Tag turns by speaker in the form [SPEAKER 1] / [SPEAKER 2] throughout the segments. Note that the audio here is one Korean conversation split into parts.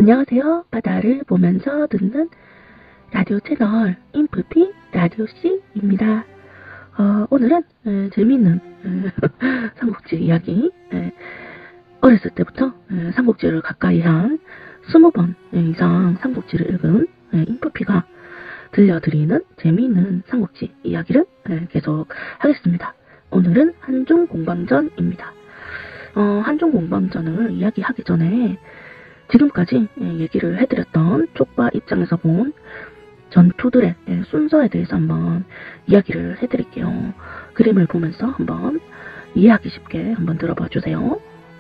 [SPEAKER 1] 안녕하세요. 바다를 보면서 듣는 라디오 채널 인프피 라디오씨입니다. 오늘은 재미있는 삼국지 이야기, 어렸을 때부터 삼국지를 가까이 한 20번 이상 삼국지를 읽은 인프피가 들려드리는 재미있는 삼국지 이야기를 계속 하겠습니다. 오늘은 한중공방전입니다. 한중공방전을 이야기하기 전에 지금까지 얘기를 해드렸던 촉과 입장에서 본 전투들의 순서에 대해서 한번 이야기를 해드릴게요. 그림을 보면서 한번 이해하기 쉽게 한번 들어봐 주세요.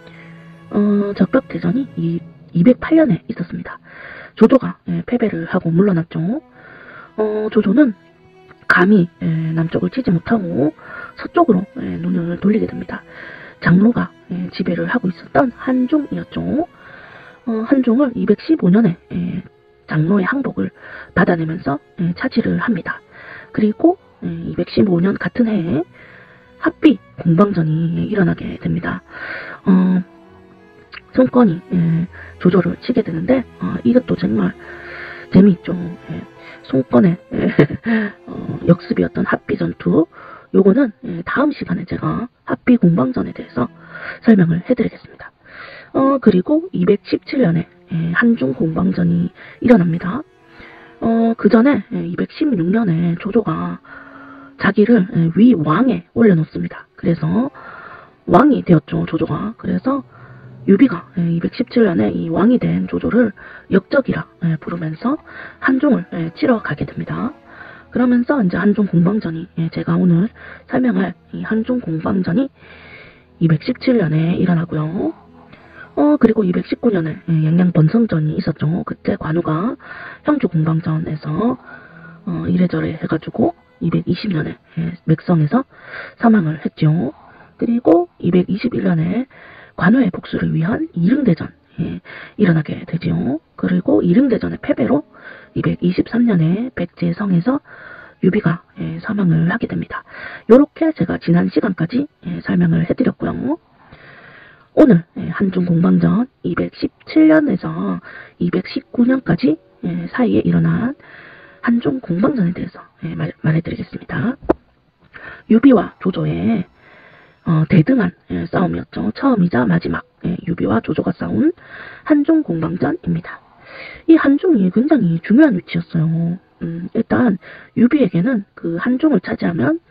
[SPEAKER 1] 적벽대전이 208년에 있었습니다. 조조가 패배를 하고 물러났죠. 조조는 감히 남쪽을 치지 못하고 서쪽으로 눈을 돌리게 됩니다. 장로가 지배를 하고 있었던 한중이었죠. 한중을 215년에 장로의 항복을 받아내면서 차지를 합니다. 그리고 215년 같은 해에 합비 공방전이 일어나게 됩니다. 손권이 조조를 치게 되는데 이것도 정말 재미있죠. 손권의 역습이었던 합비 전투, 요거는 다음 시간에 제가 합비 공방전에 대해서 설명을 해드리겠습니다. 그리고 217년에 한중 공방전이 일어납니다. 그 전에 216년에 조조가 자기를 위왕에 올려놓습니다. 그래서 왕이 되었죠, 조조가. 그래서 유비가 217년에 이 왕이 된 조조를 역적이라 부르면서 한중을 치러 가게 됩니다. 그러면서 이제 한중 공방전이, 제가 오늘 설명할 이 한중 공방전이 217년에 일어나고요. 그리고 219년에 양양 번성전이 있었죠. 그때 관우가 형주 공방전에서 이래저래 해가지고 220년에 맥성에서 사망을 했죠. 그리고 221년에 관우의 복수를 위한 이릉대전이 일어나게 되죠. 그리고 이릉대전의 패배로 223년에 백제성에서 유비가 사망을 하게 됩니다. 이렇게 제가 지난 시간까지 설명을 해드렸고요. 오늘 한중 공방전 217년에서 219년까지 사이에 일어난 한중 공방전에 대해서 말해드리겠습니다. 유비와 조조의 대등한 싸움이었죠. 처음이자 마지막 유비와 조조가 싸운 한중 공방전입니다. 이 한중이 굉장히 중요한 위치였어요. 일단 유비에게는 그 한중을 차지하면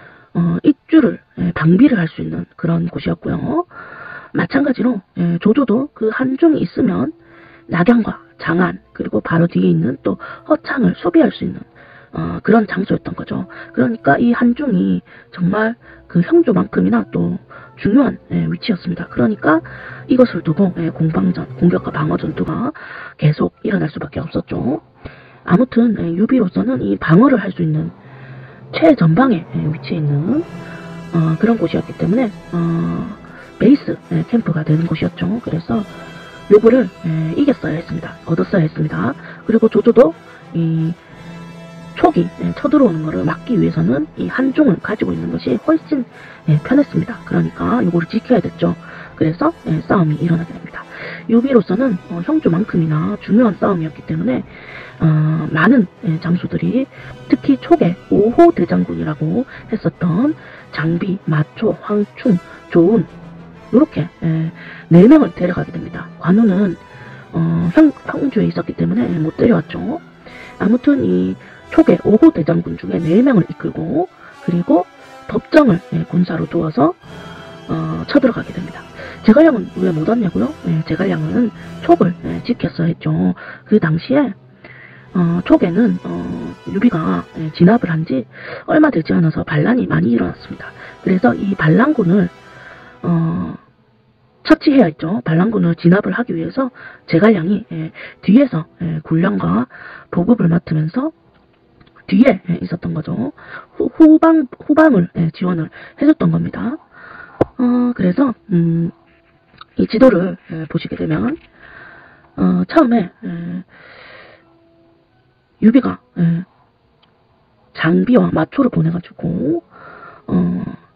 [SPEAKER 1] 입주를 방비를 할 수 있는 그런 곳이었고요. 마찬가지로 조조도 그 한중이 있으면 낙양과 장안, 그리고 바로 뒤에 있는 또 허창을 수비할 수 있는 그런 장소였던 거죠. 그러니까 이 한중이 정말 그 형조만큼이나 또 중요한 위치였습니다. 그러니까 이것을 두고 공방전, 공격과 방어 전투가 계속 일어날 수밖에 없었죠. 아무튼 유비로서는 이 방어를 할 수 있는 최전방에 위치해 있는 그런 곳이었기 때문에 베이스 캠프가 되는 곳이었죠. 그래서 요거를 이겼어야 했습니다. 얻었어야 했습니다. 그리고 조조도 이 촉이 쳐들어오는 것을 막기 위해서는 이 한중을 가지고 있는 것이 훨씬 편했습니다. 그러니까 요거를 지켜야 됐죠. 그래서 싸움이 일어나게 됩니다. 유비로서는 형조만큼이나 중요한 싸움이었기 때문에 많은 장수들이, 특히 촉의 5호 대장군이라고 했었던 장비, 마초, 황충, 조운, 이렇게 4명을 데려가게 됩니다. 관우는 형주에 있었기 때문에 못 데려왔죠. 아무튼 이 촉의 5호 대장군 중에 4명을 이끌고, 그리고 법정을 군사로 두어서 쳐들어가게 됩니다. 제갈량은 왜 못 왔냐고요? 제갈량은 촉을 지켰어야 했죠. 그 당시에 촉에는 유비가 진압을 한 지 얼마 되지 않아서 반란이 많이 일어났습니다. 그래서 이 반란군을 처치해야 했죠. 반란군을 진압을 하기 위해서 제갈량이 뒤에서 군량과 보급을 맡으면서 뒤에 있었던 거죠. 후방을 지원을 해줬던 겁니다. 그래서 이 지도를 보시게 되면 처음에 유비가 장비와 마초를 보내가지고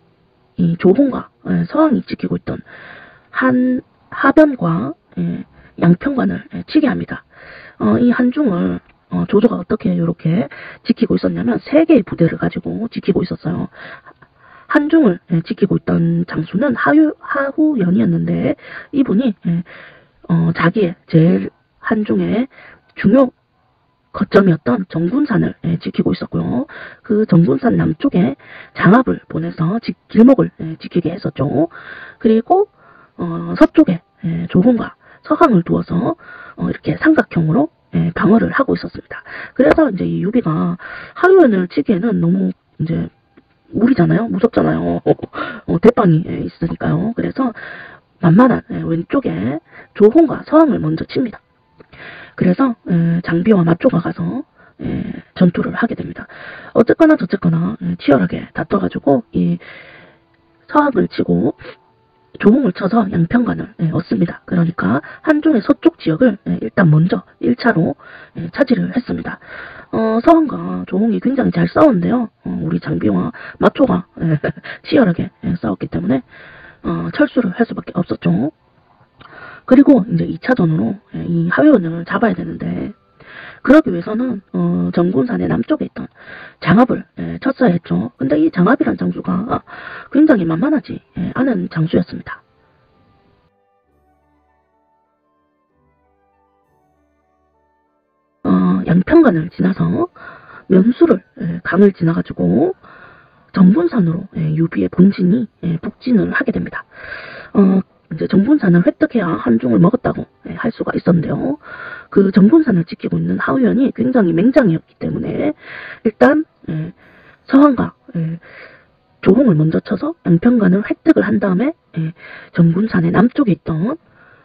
[SPEAKER 1] 이 조홍과 서왕이 지키고 있던 한 하변과 양평관을 치게 합니다. 이 한중을 조조가 어떻게 이렇게 지키고 있었냐면 3개의 부대를 가지고 지키고 있었어요. 한중을 지키고 있던 장수는 하후연이었는데 이분이 자기의 제일 한중의 중요 거점이었던 정군산을 지키고 있었고요. 그 정군산 남쪽에 장압을 보내서 길목을 지키게 했었죠. 그리고 서쪽에 조홍과 서항을 두어서 이렇게 삼각형으로 방어를 하고 있었습니다. 그래서 이제 이 유비가 하루연을 치기에는 너무 이제 무리잖아요. 무섭잖아요. 대빵이 있으니까요. 그래서 만만한 왼쪽에 조홍과 서항을 먼저 칩니다. 그래서 장비와 맞조가 가서 전투를 하게 됩니다. 어쨌거나 저쨌거나 치열하게 다퉈가지고 이 서항을 치고 조홍을 쳐서 양평관을 얻습니다. 그러니까 한중의 서쪽 지역을 일단 먼저 1차로 차지를 했습니다. 서항과 조홍이 굉장히 잘 싸웠는데요. 우리 장비와 맞조가 치열하게 싸웠기 때문에 철수를 할 수밖에 없었죠. 그리고 이제 2차전으로 이 하회원을 잡아야 되는데 그러기 위해서는 정군산의 남쪽에 있던 장압을 쳤어야 했죠. 근데 이 장압이란 장수가 굉장히 만만하지 않은 장수였습니다. 양평관을 지나서 면수를 강을 지나가지고 정군산으로 유비의 본진이 북진을 하게 됩니다. 이제 정군산을 획득해야 한중을 먹었다고 할 수가 있었는데요. 그 정군산을 지키고 있는 하우연이 굉장히 맹장이었기 때문에 일단 서항과 조홍을 먼저 쳐서 양평관을 획득을 한 다음에 정군산의 남쪽에 있던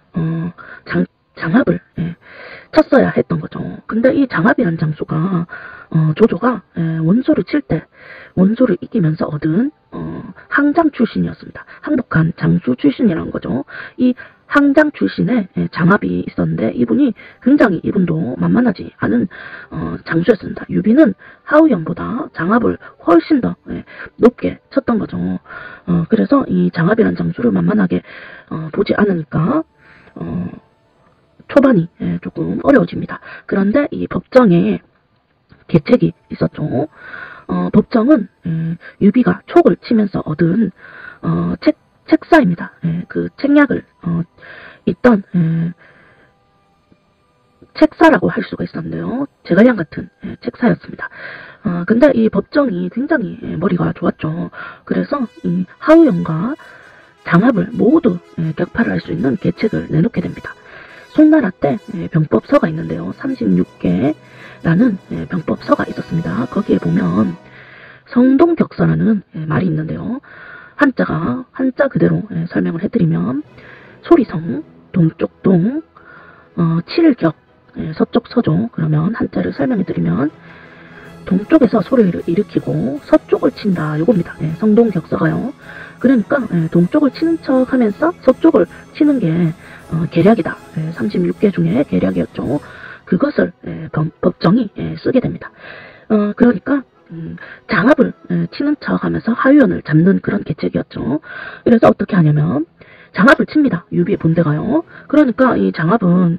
[SPEAKER 1] 장압을 쳤어야 했던 거죠. 근데 이 장압이란 장수가 조조가 원소를 칠 때 원소를 이기면서 얻은 항장 출신이었습니다. 항복한 장수 출신이라는 거죠. 이 항장 출신의 장압이 있었는데 이분이 굉장히 이분도 만만하지 않은 장수였습니다. 유비는 하우연보다 장압을 훨씬 더 높게 쳤던 거죠. 그래서 이 장압이란 장수를 만만하게 보지 않으니까 초반이 조금 어려워집니다. 그런데 이 법정에 계책이 있었죠. 법정은 유비가 촉을 치면서 얻은 책사입니다. 그 책략을 있던 책사라고 할 수가 있었는데요. 제갈량 같은 책사였습니다. 근데 이 법정이 굉장히 머리가 좋았죠. 그래서 이 하우연과 장압을 모두 격파를 할 수 있는 계책을 내놓게 됩니다. 송나라 때 병법서가 있는데요. 36개라는 병법서가 있었습니다. 거기에 보면 성동격서라는 말이 있는데요. 한자 그대로 설명을 해드리면 소리성, 동쪽동, 칠격, 서쪽 서조. 그러면 한자를 설명해드리면 동쪽에서 소리를 일으키고 서쪽을 친다. 요겁니다. 성동격서가요. 그러니까 동쪽을 치는 척 하면서 서쪽을 치는 게 계략이다. 36개 중에 계략이었죠. 그것을 법정이 쓰게 됩니다. 그러니까 장압을 치는 척 하면서 하유연을 잡는 그런 계책이었죠. 그래서 어떻게 하냐면 장압을 칩니다. 유비의 본대가요. 그러니까 이 장압은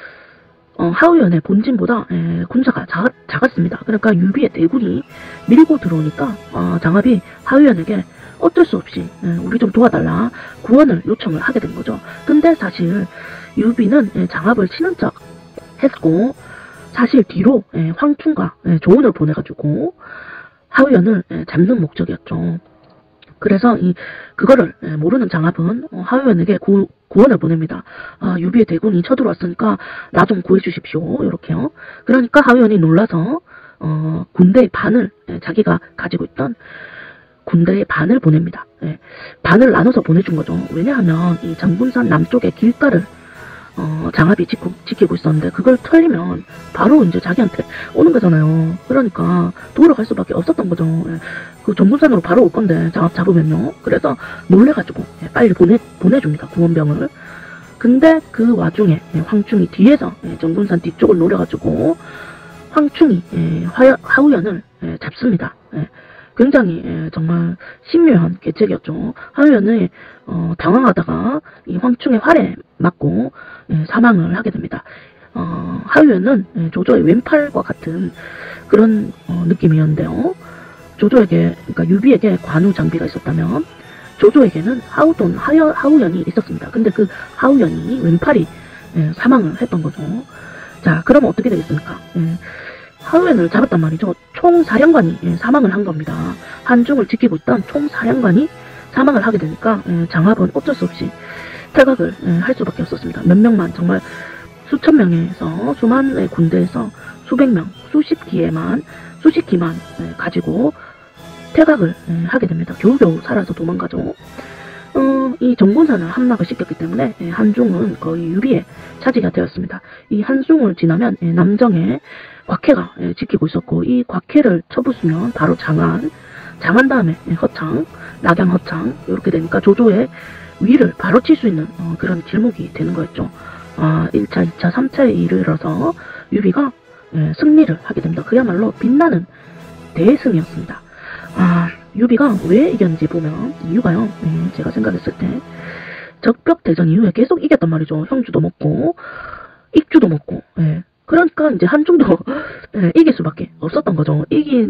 [SPEAKER 1] 하우연의 본진보다 군사가 작았습니다. 그러니까 유비의 대군이 밀고 들어오니까 장압이 하우연에게 어쩔 수 없이 우리 좀 도와달라 구원을 요청을 하게 된 거죠. 근데 사실 유비는 장압을 치는 척 했고 사실 뒤로 황충과 조언을 보내가지고 하우연을 잡는 목적이었죠. 그래서 그거를 모르는 장압은 하우연에게 구원을 보냅니다. 유비의 대군이 쳐들어왔으니까 나 좀 구해주십시오. 이렇게요. 그러니까 하우연이 놀라서 군대의 반을 자기가 가지고 있던 군대의 반을 보냅니다. 반을 나눠서 보내준 거죠. 왜냐하면 이 정군산 남쪽의 길가를 장압이 지키고 있었는데 그걸 털리면 바로 이제 자기한테 오는 거잖아요. 그러니까 돌아갈 수밖에 없었던 거죠. 그 정군산으로 바로 올 건데 장압 잡으면요. 그래서 놀래가지고 빨리 보내줍니다. 구원병을. 근데 그 와중에 황충이 뒤에서 정군산 뒤쪽을 노려가지고 황충이 하우연을 잡습니다. 굉장히 정말 신묘한 계책이었죠. 하우연이 당황하다가 이 황충의 활에 맞고 사망을 하게 됩니다. 하우연은 조조의 왼팔과 같은 그런 느낌이었는데요. 조조에게, 그러니까 유비에게 관우 장비가 있었다면 조조에게는 하우연이 있었습니다. 근데 그 하우연이 왼팔이 사망을 했던 거죠. 자, 그러면 어떻게 되겠습니까? 하우연을 잡았단 말이죠. 총사령관이 사망을 한 겁니다. 한중을 지키고 있던 총사령관이 사망을 하게 되니까 장합은 어쩔 수 없이 퇴각을 할 수밖에 없었습니다. 몇 명만, 정말 수천 명에서 수만의 군대에서 수백 명, 수십 기만 가지고 퇴각을 하게 됩니다. 겨우겨우 살아서 도망가죠. 이 정군산을 함락을 시켰기 때문에 한중은 거의 유비의 차지가 되었습니다. 이 한중을 지나면 남정의 곽해가 지키고 있었고, 이 곽해를 쳐부수면 바로 장안 다음에 허창, 낙양 허창, 이렇게 되니까 조조의 위를 바로 칠 수 있는 그런 길목이 되는 거였죠. 1차, 2차, 3차에 이르러서 유비가 승리를 하게 됩니다. 그야말로 빛나는 대승이었습니다. 유비가 왜 이겼는지 보면 이유가요. 제가 생각했을 때 적벽대전 이후에 계속 이겼단 말이죠. 형주도 먹고 익주도 먹고. 그러니까 이제 한중도 이길 수밖에 없었던 거죠.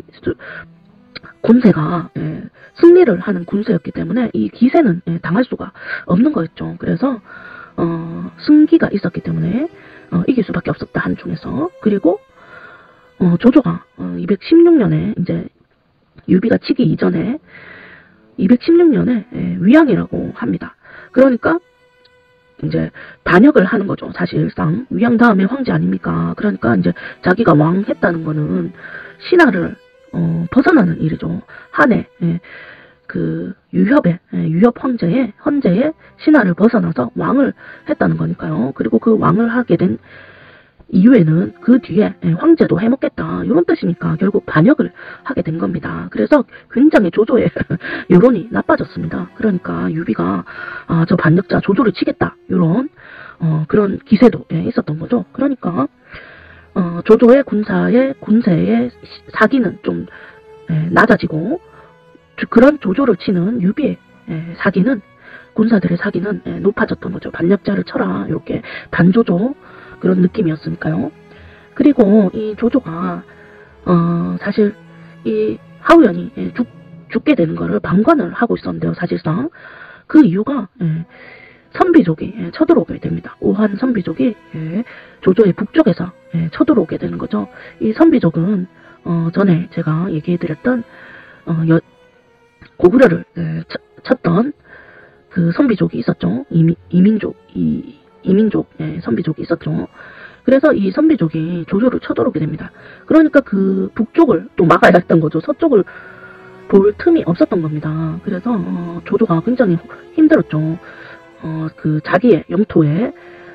[SPEAKER 1] 군세가 승리를 하는 군세였기 때문에 이 기세는 당할 수가 없는 거였죠. 그래서 승기가 있었기 때문에 이길 수밖에 없었다, 한중에서. 그리고 조조가 216년에 이제 유비가 치기 이전에 216년에 위양이라고 합니다. 그러니까 이제 반역을 하는 거죠. 사실상 위양 다음에 황제 아닙니까? 그러니까 이제 자기가 왕 했다는 거는 신하를 벗어나는 일이죠. 한해 그 유협 헌재의 신하를 벗어나서 왕을 했다는 거니까요. 그리고 그 왕을 하게 된 이후에는 그 뒤에 황제도 해먹겠다, 이런 뜻이니까 결국 반역을 하게 된 겁니다. 그래서 굉장히 조조의 여론이 나빠졌습니다. 그러니까 유비가 저 반역자 조조를 치겠다, 이런 그런 기세도 있었던 거죠. 그러니까 조조의 군세의 사기는 좀 낮아지고, 그런 조조를 치는 유비의 사기는, 군사들의 사기는 높아졌던 거죠. 반역자를 쳐라, 이렇게 반조조 그런 느낌이었으니까요. 그리고 이 조조가 사실 이 하우연이 죽게 되는 거를 방관을 하고 있었는데요. 사실상 그 이유가 선비족이 쳐들어오게 됩니다. 오한 선비족이 조조의 북쪽에서 쳐들어오게 되는 거죠. 이 선비족은 전에 제가 얘기해드렸던 고구려를 쳤던 그 선비족이 있었죠. 이민족 선비족이 있었죠. 그래서 이 선비족이 조조를 쳐들어오게 됩니다. 그러니까 그 북쪽을 또 막아야 했던 거죠. 서쪽을 볼 틈이 없었던 겁니다. 그래서 조조가 굉장히 힘들었죠. 그 자기의 영토에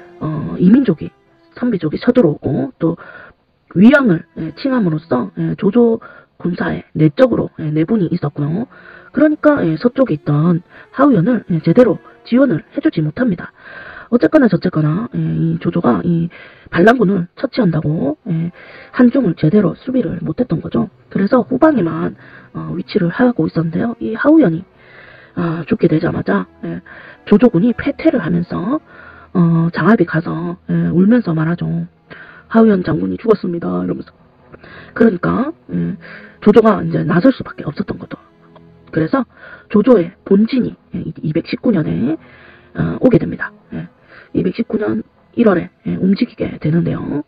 [SPEAKER 1] 선비족이 쳐들어오고, 또 위양을 칭함으로써 조조 군사에 내적으로 내분이 있었고요. 그러니까 서쪽에 있던 하우연을 제대로 지원을 해주지 못합니다. 어쨌거나 저쨌거나 이 조조가 이 반란군을 처치한다고 한중을 제대로 수비를 못했던 거죠. 그래서 후방에만 위치를 하고 있었는데요. 이 하우연이 죽게 되자마자 조조군이 패퇴를 하면서 장합이 가서 울면서 말하죠. 하우연 장군이 죽었습니다, 이러면서. 그러니까 조조가 이제 나설 수밖에 없었던 거죠. 그래서 조조의 본진이 219년에 오게 됩니다. 219년 1월에 움직이게 되는데요.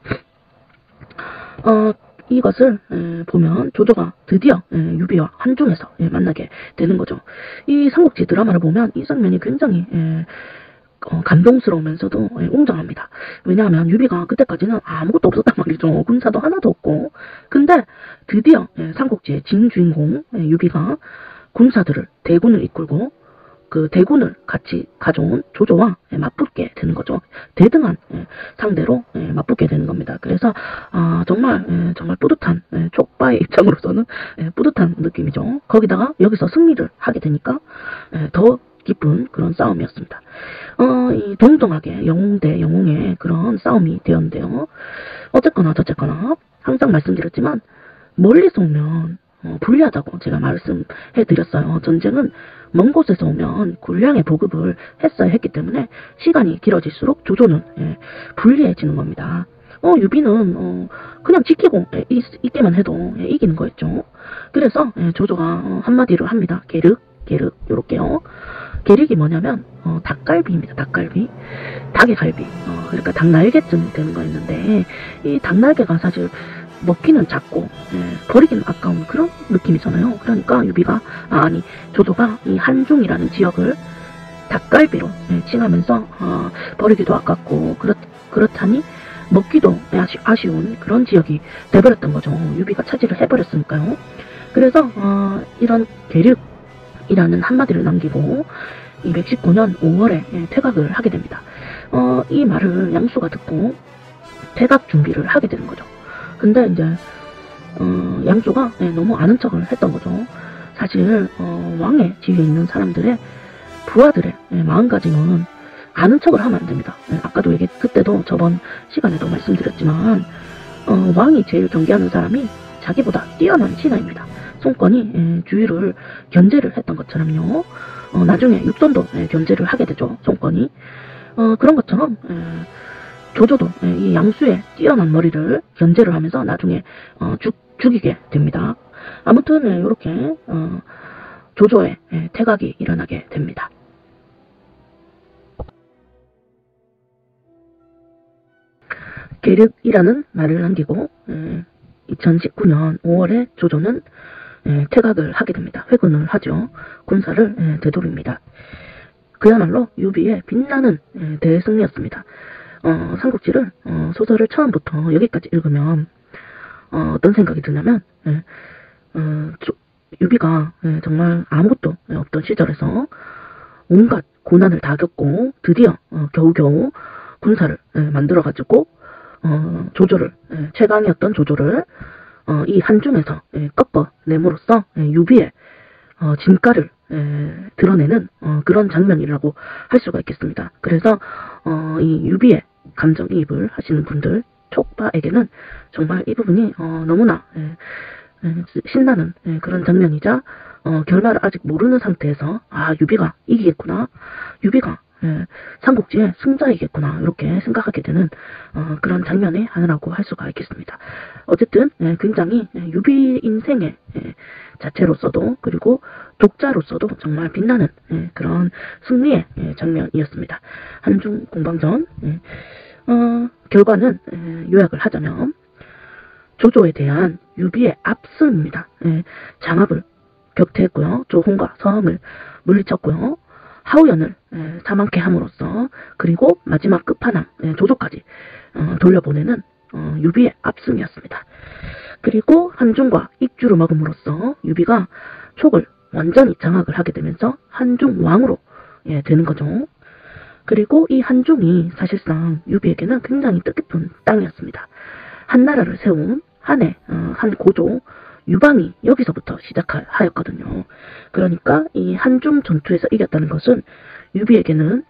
[SPEAKER 1] 이것을 보면 조조가 드디어 유비와 한중에서 만나게 되는 거죠. 이 삼국지 드라마를 보면 이 장면이 굉장히 감동스러우면서도 웅장합니다. 왜냐하면 유비가 그때까지는 아무것도 없었단 말이죠. 군사도 하나도 없고. 근데 드디어 삼국지의 진주인공 유비가 군사들을, 대군을 이끌고 그 대군을 같이 가져온 조조와 맞붙게 되는 거죠. 대등한 상대로 맞붙게 되는 겁니다. 그래서 정말 뿌듯한, 촉바의 입장으로서는 뿌듯한 느낌이죠. 거기다가 여기서 승리를 하게 되니까 더 기쁜 그런 싸움이었습니다. 이 동등하게 영웅 대 영웅의 그런 싸움이 되었는데요. 어쨌거나 저쨌거나 항상 말씀드렸지만 멀리서 오면 불리하다고 제가 말씀해 드렸어요. 전쟁은 먼 곳에서 오면 군량의 보급을 했어야 했기 때문에 시간이 길어질수록 조조는 불리해지는 겁니다. 유비는 그냥 지키고 있기만 해도 이기는 거였죠. 그래서 조조가 한마디로 합니다. 계륵 요렇게요. 계륵이 뭐냐면 닭갈비입니다. 닭갈비, 닭의 갈비. 그러니까 닭날개쯤 되는 거였는데 이 닭날개가 사실 먹기는 작고 버리기는 아까운 그런 느낌이잖아요. 그러니까 조조가 이 한중이라는 지역을 닭갈비로 칭하면서 버리기도 아깝고 그렇다니 먹기도 아쉬운 그런 지역이 돼버렸던 거죠. 유비가 차지를 해버렸으니까요. 그래서 이런 계륵이라는 한마디를 남기고 219년 5월에 퇴각을 하게 됩니다. 이 말을 양수가 듣고 퇴각 준비를 하게 되는 거죠. 근데 이제 양수가 너무 아는 척을 했던 거죠. 사실 왕의 지위에 있는 사람들의 부하들의 마음가짐은 아는 척을 하면 안 됩니다. 아까도 그때도 저번 시간에도 말씀드렸지만 왕이 제일 경계하는 사람이 자기보다 뛰어난 신하입니다. 송건이 주위를 견제를 했던 것처럼요. 나중에 육선도 견제를 하게 되죠. 송건이. 그런 것처럼 조조도 이 양수의 뛰어난 머리를 견제를 하면서 나중에 죽이게 됩니다. 아무튼 이렇게 조조의 퇴각이 일어나게 됩니다. 계륵이라는 말을 남기고 2019년 5월에 조조는 퇴각을 하게 됩니다. 회군을 하죠. 군사를 되돌립니다. 그야말로 유비의 빛나는 대승리였습니다. 삼국지를 소설을 처음부터 여기까지 읽으면 어떤 생각이 드냐면 유비가 정말 아무것도 없던 시절에서 온갖 고난을 다 겪고 드디어 겨우겨우 군사를 만들어가지고 조조를 최강이었던 조조를 이 한중에서 꺾어냄으로써 유비의 진가를 드러내는 그런 장면이라고 할 수가 있겠습니다. 그래서 이 유비의 감정이입을 하시는 분들 촉바에게는 정말 이 부분이 너무나 신나는 그런 장면이자 결말을 아직 모르는 상태에서 유비가 이기겠구나, 유비가 삼국지의 승자이겠구나 이렇게 생각하게 되는 그런 장면의 하나라고 할 수가 있겠습니다. 어쨌든 굉장히 유비 인생의 자체로서도 그리고 독자로서도 정말 빛나는 그런 승리의 장면이었습니다. 한중 공방전 결과는 요약을 하자면 조조에 대한 유비의 압승입니다. 장압을 격퇴했고요. 조홍과 서함을 물리쳤고요. 하우연을 사망케 함으로써 그리고 마지막 끝판왕 조조까지 돌려보내는 유비의 압승이었습니다. 그리고 한중과 입주를 먹음으로써 유비가 촉을 완전히 장악을 하게 되면서 한중왕으로 되는 거죠. 그리고 이 한중이 사실상 유비에게는 굉장히 뜻깊은 땅이었습니다. 한나라를 세운 한 고조 유방이 여기서부터 시작하였거든요. 그러니까 이 한중 전투에서 이겼다는 것은 유비에게는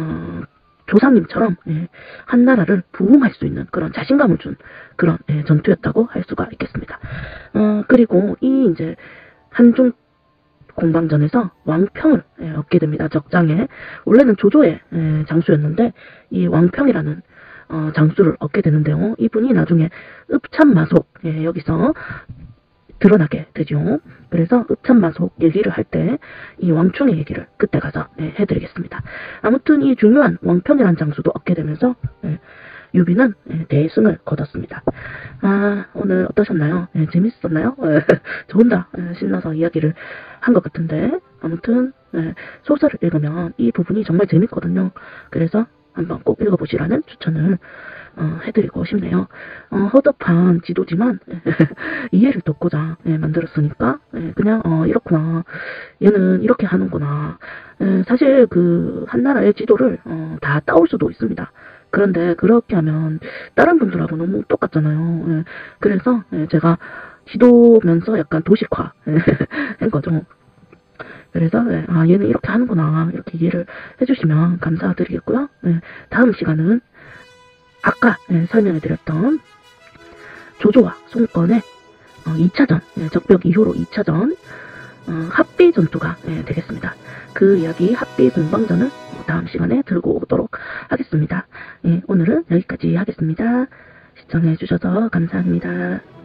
[SPEAKER 1] 조상님처럼 한나라를 부흥할 수 있는 그런 자신감을 준 그런 전투였다고 할 수가 있겠습니다. 그리고 이제 한중 공방전에서 왕평을 얻게 됩니다. 적장에 원래는 조조의 장수였는데 이 왕평이라는 장수를 얻게 되는데요. 이분이 나중에 읍참마속 여기서 드러나게 되죠. 그래서 읍참마속 얘기를 할 때 이 왕충의 얘기를 그때 가서 해드리겠습니다. 아무튼 이 중요한 왕평이라는 장수도 얻게 되면서 유비는 대승을 거뒀습니다. 오늘 어떠셨나요? 재밌었나요? 저 혼자 신나서 이야기를 한 것 같은데 아무튼 소설을 읽으면 이 부분이 정말 재밌거든요. 그래서 한번 꼭 읽어보시라는 추천을 해드리고 싶네요. 허접한 지도지만 이해를 돕고자 만들었으니까 그냥 이렇구나, 얘는 이렇게 하는구나. 사실 그 한나라의 지도를 다 따올 수도 있습니다. 그런데 그렇게 하면 다른 분들하고 너무 똑같잖아요. 그래서 제가 지도면서 약간 도식화 한 거죠. 그래서 얘는 이렇게 하는구나 이렇게 이해를 해주시면 감사드리겠고요. 다음 시간은 아까 설명해드렸던 조조와 송건의 2차전, 적벽 이후로 2차전 합비 전투가 되겠습니다. 그 이야기 합비 공방전을 다음 시간에 들고 오도록 하겠습니다. 오늘은 여기까지 하겠습니다. 시청해 주셔서 감사합니다.